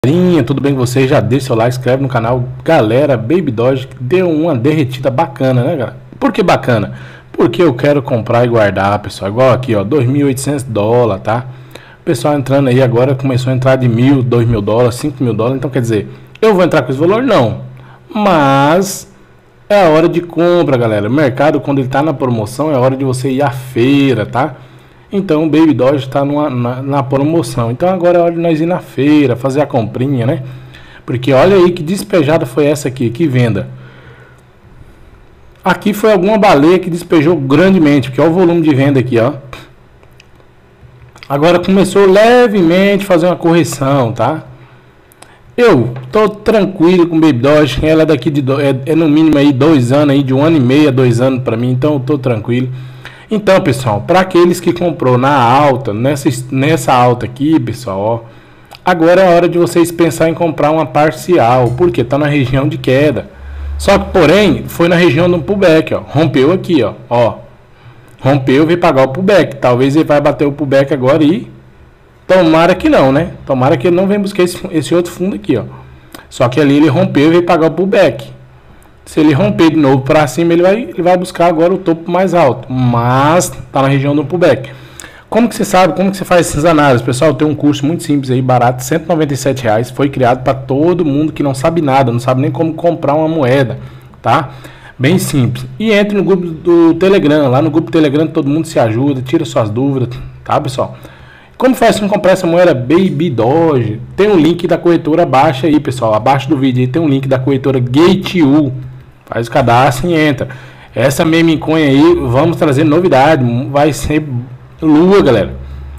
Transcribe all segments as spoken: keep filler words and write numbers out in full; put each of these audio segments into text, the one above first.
Galerinha, tudo bem com vocês? Já deixa seu like, inscreve no canal. Galera, Baby Doge deu uma derretida bacana, né, galera? Por que bacana? Porque eu quero comprar e guardar, pessoal. Igual aqui, ó, dois mil e oitocentos dólares, tá? O pessoal entrando aí agora começou a entrar de mil, dois mil dólares, cinco mil dólares. Então, quer dizer, eu vou entrar com esse valor? Não. Mas é a hora de compra, galera. O mercado, quando ele tá na promoção, é hora de você ir à feira, tá? Então o Baby Doge está na, na promoção. Então agora é hora de nós ir na feira, fazer a comprinha, né? Porque olha aí que despejada foi essa aqui, que venda. Aqui foi alguma baleia que despejou grandemente, porque olha o volume de venda aqui, ó. Agora começou levemente a fazer uma correção, tá? Eu tô tranquilo com o Baby Doge. Ela é daqui de do, é, é no mínimo aí dois anos aí, de um ano e meio a dois anos para mim, então eu tô tranquilo. Então, pessoal, para aqueles que comprou na alta, nessa, nessa alta aqui, pessoal, ó, agora é a hora de vocês pensar em comprar uma parcial, porque tá na região de queda. Só que, porém, foi na região do pullback, ó, rompeu aqui, ó, ó, rompeu, veio pagar o pullback. Talvez ele vai bater o pullback agora e tomara que não, né? Tomara que ele não venha buscar esse, esse outro fundo aqui, ó. Só que ali ele rompeu e veio pagar o pullback. Se ele romper de novo para cima, ele vai, ele vai buscar agora o topo mais alto. Mas está na região do pullback. Como que você sabe? Como que você faz essas análises? Pessoal, tem um curso muito simples aí, barato, cento e noventa e sete reais. Foi criado para todo mundo que não sabe nada, não sabe nem como comprar uma moeda, tá? Bem simples. E entre no grupo do Telegram. Lá no grupo do Telegram todo mundo se ajuda, tira suas dúvidas, tá, pessoal? Como faz para comprar essa moeda Baby Doge? Tem um link da corretora abaixo aí, pessoal. Abaixo do vídeo aí tem um link da corretora Gate.io. Faz o cadastro e entra. Essa meme coin aí, vamos trazer novidade. Vai ser lua, galera.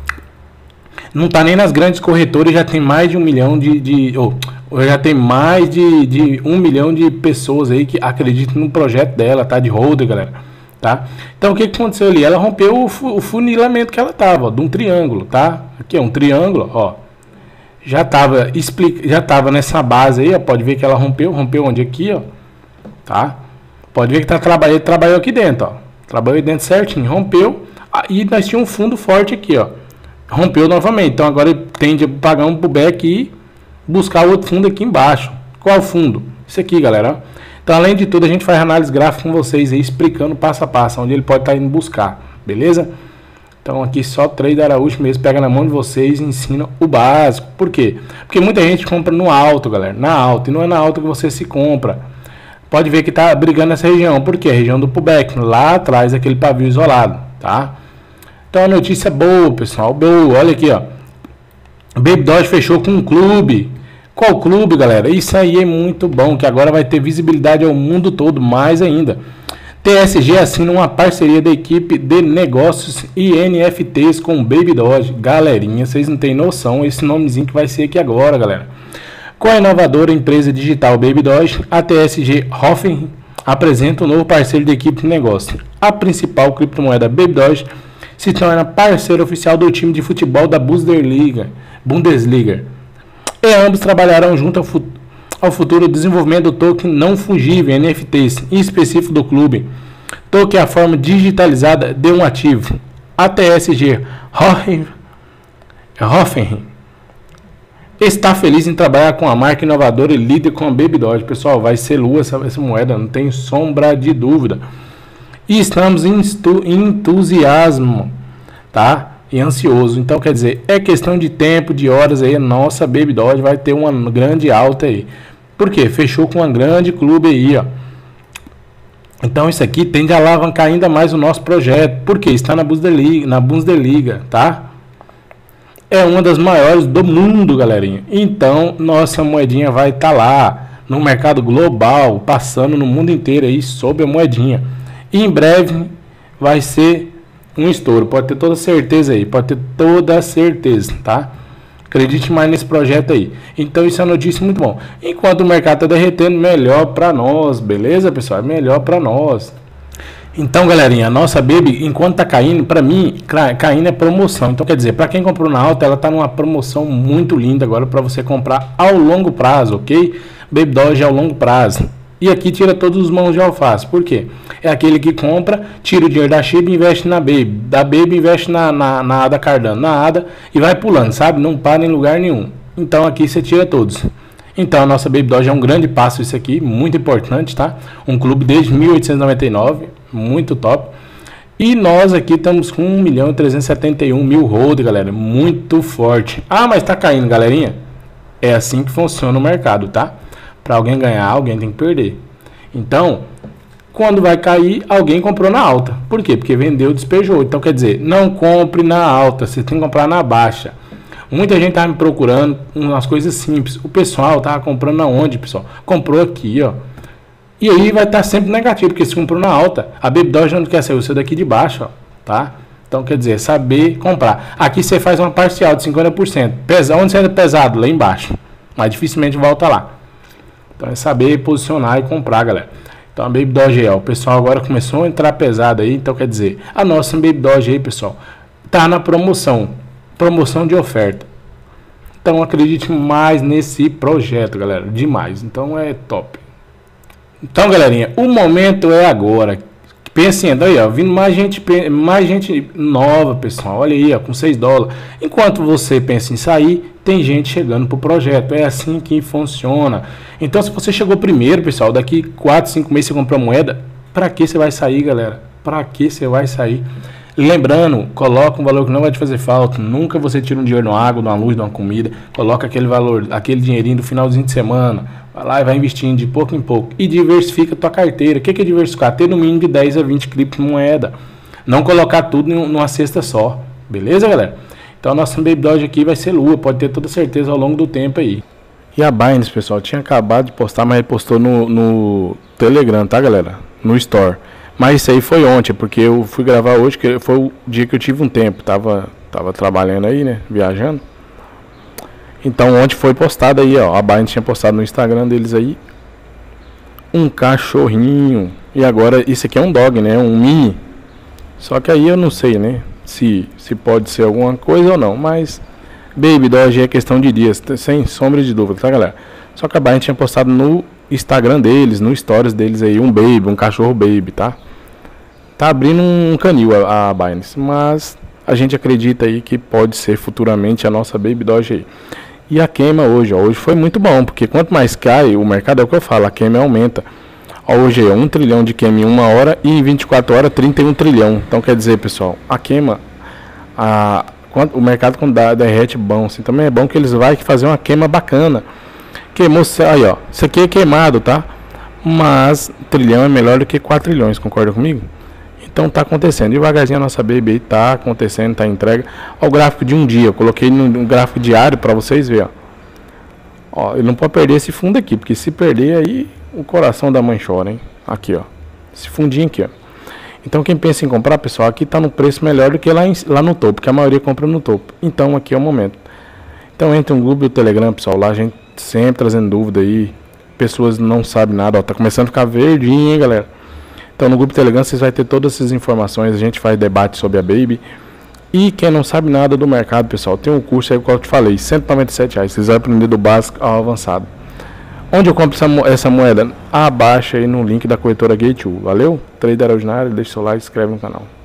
Não tá nem nas grandes corretoras, já tem mais de um milhão de... de oh, já tem mais de, de um milhão de pessoas aí que acreditam no projeto dela, tá? De holder, galera. Tá? Então o que, que aconteceu ali? Ela rompeu o, o funilamento que ela tava, ó, de um triângulo, tá? Aqui é um triângulo, ó. Já tava, explica, já tava nessa base aí, ó. Pode ver que ela rompeu, rompeu onde? Aqui, ó. Tá? Pode ver que tá trabalhando, trabalhou aqui dentro, ó. Trabalhou aí dentro certinho, rompeu. E nós tínhamos um fundo forte aqui, ó. Rompeu novamente. Então agora ele tende a pagar um pullback e buscar outro fundo aqui embaixo. Qual fundo? Isso aqui, galera. Então, além de tudo, a gente faz análise gráfica com vocês aí, explicando passo a passo onde ele pode estar indo buscar, beleza? Então aqui só Trader Araújo mesmo pega na mão de vocês e ensina o básico. Por quê? Porque muita gente compra no alto, galera. Na alta. E não é na alta que você se compra. Pode ver que está brigando nessa região. Por quê? A região do pullback. Lá atrás, aquele pavio isolado. Tá? Então a notícia é boa, pessoal. Boa. Olha aqui, ó. O Baby Doge fechou com um clube. Qual clube, galera? Isso aí é muito bom. Que agora vai ter visibilidade ao mundo todo. Mais ainda. T S G assina uma parceria da equipe de negócios e N F Ts com o Baby Doge. Galerinha, vocês não têm noção. Esse nomezinho que vai ser aqui agora, galera. Com a inovadora empresa digital Baby Doge, a T S G Hoffen apresenta um novo parceiro de equipe de negócio. A principal criptomoeda Baby Doge se torna parceiro oficial do time de futebol da Bundesliga. Bundesliga. E ambos trabalharão junto ao, fut ao futuro desenvolvimento do token não fungível, N F Ts, em específico do clube. Token é a forma digitalizada de um ativo. A T S G Hoffen está feliz em trabalhar com a marca inovadora e líder com a Baby Doge. Pessoal, vai ser lua essa, essa moeda, não tem sombra de dúvida. E estamos em entusiasmo, tá? E ansioso. Então, quer dizer, é questão de tempo, de horas aí, a nossa Baby Doge vai ter uma grande alta aí. Por quê? Fechou com um grande clube aí, ó. Então, isso aqui tende a alavancar ainda mais o nosso projeto. Por quê? Está na Bundesliga, na Bundesliga, tá? É uma das maiores do mundo, galerinha. Então, nossa moedinha vai estar tá lá, no mercado global, passando no mundo inteiro aí, sobre a moedinha. E em breve vai ser um estouro, pode ter toda certeza aí, pode ter toda certeza, tá? Acredite mais nesse projeto aí. Então, isso é uma notícia muito bom. Enquanto o mercado está derretendo, melhor para nós, beleza, pessoal? É melhor para nós. Então, galerinha, a nossa Baby, enquanto tá caindo, para mim, caindo é promoção. Então, quer dizer, para quem comprou na alta, ela tá numa promoção muito linda agora para você comprar ao longo prazo, ok? Baby Doge ao longo prazo. E aqui tira todos os mãos de alface. Por quê? É aquele que compra, tira o dinheiro da Shiba e investe na Baby. Da Baby investe na, na, na A D A Cardano, na A D A e vai pulando, sabe? Não para em lugar nenhum. Então aqui você tira todos. Então a nossa Baby Doge é um grande passo isso aqui, muito importante, tá? Um clube desde mil oitocentos e noventa e nove, muito top. E nós aqui estamos com um milhão trezentos e setenta e um mil hold, galera, muito forte. Ah, mas tá caindo, galerinha. É assim que funciona o mercado, tá? Para alguém ganhar, alguém tem que perder. Então, quando vai cair, alguém comprou na alta. Por quê? Porque vendeu, despejou. Então, quer dizer, não compre na alta, você tem que comprar na baixa. Muita gente tá me procurando umas coisas simples. O pessoal tá comprando aonde, pessoal? Comprou aqui, ó. E aí vai estar tá sempre negativo, porque se comprou na alta. A Baby Doge não quer sair o seu daqui de baixo, ó, tá? Então, quer dizer, saber comprar. Aqui você faz uma parcial de cinquenta por cento. Pesa, onde você anda pesado? Lá embaixo. Mas dificilmente volta lá. Então, é saber posicionar e comprar, galera. Então, a Baby Doge, ó, o pessoal agora começou a entrar pesado aí. Então, quer dizer, a nossa Baby Doge aí, pessoal, tá na promoção. Promoção de oferta. Então, acredite mais nesse projeto, galera. Demais. Então, é top. Então, galerinha, o momento é agora. Pensem aí, ó, vindo mais gente, mais gente nova, pessoal. Olha aí, ó, com seis dólares. Enquanto você pensa em sair, tem gente chegando pro projeto. É assim que funciona. Então, se você chegou primeiro, pessoal, daqui quatro, cinco meses você comprou moeda, para que você vai sair, galera? Para que você vai sair? Lembrando, coloca um valor que não vai te fazer falta. Nunca você tira um dinheiro na água, numa luz, numa comida. Coloca aquele valor, aquele dinheirinho do finalzinho de semana. Vai lá e vai investindo de pouco em pouco. E diversifica a tua carteira. O que é diversificar? Ter no mínimo de dez a vinte criptomoedas. Não colocar tudo numa cesta só. Beleza, galera? Então a nossa Baby Doge aqui vai ser lua. Pode ter toda certeza ao longo do tempo aí. E a Binance, pessoal, tinha acabado de postar, mas ele postou no, no Telegram, tá, galera? No Store. Mas isso aí foi ontem, porque eu fui gravar hoje, que foi o dia que eu tive um tempo. Tava, tava trabalhando aí, né? Viajando. Então ontem foi postado aí, ó. A Binance tinha postado no Instagram deles aí um cachorrinho. E agora isso aqui é um dog, né? Um mini. Só que aí eu não sei, né? Se, se pode ser alguma coisa ou não. Mas Baby Doge é questão de dias, sem sombra de dúvida, tá, galera? Só que a Binance tinha postado no Instagram deles, no Stories deles aí, um baby, um cachorro baby, tá? Tá abrindo um canil a, a Binance. Mas a gente acredita aí que pode ser futuramente a nossa Baby Doge aí. E a queima hoje, ó, hoje foi muito bom, porque quanto mais cai, o mercado é o que eu falo, a queima aumenta. Ó, hoje é um trilhão de queima em uma hora e em vinte e quatro horas trinta e um trilhão. Então quer dizer, pessoal, a queima, a, quando, o mercado quando dá, derrete bom, assim, também é bom que eles vão fazer uma queima bacana. Queimou, aí ó, isso aqui é queimado, tá? Mas trilhão é melhor do que quatro trilhões, concorda comigo? Então tá acontecendo, devagarzinho a nossa baby aí tá acontecendo, tá entrega. Ó, o gráfico de um dia, eu coloquei no, no gráfico diário para vocês verem, ó. Ó, ele não pode perder esse fundo aqui, porque se perder aí o coração da mãe chora, hein? Aqui, ó, esse fundinho aqui, ó. Então quem pensa em comprar, pessoal, aqui tá no preço melhor do que lá, em, lá no topo, porque a maioria compra no topo. Então aqui é o momento. Então entre um grupo do Telegram, pessoal, lá a gente sempre trazendo dúvida aí, pessoas não sabem nada, ó, tá começando a ficar verdinho, hein, galera? Então no grupo Telegram vocês vão ter todas essas informações, a gente faz debate sobre a Baby. E quem não sabe nada do mercado, pessoal, tem um curso aí que eu te falei, cento e noventa e sete reais, vocês vão aprender do básico ao avançado. Onde eu compro essa, essa moeda? Abaixa aí no link da corretora Gate. Valeu? Trader Ordinário, deixa o seu like e se inscreve no canal.